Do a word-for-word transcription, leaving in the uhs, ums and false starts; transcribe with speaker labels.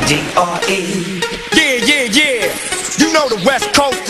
Speaker 1: G R E.
Speaker 2: Yeah, yeah, yeah. You know the West Coast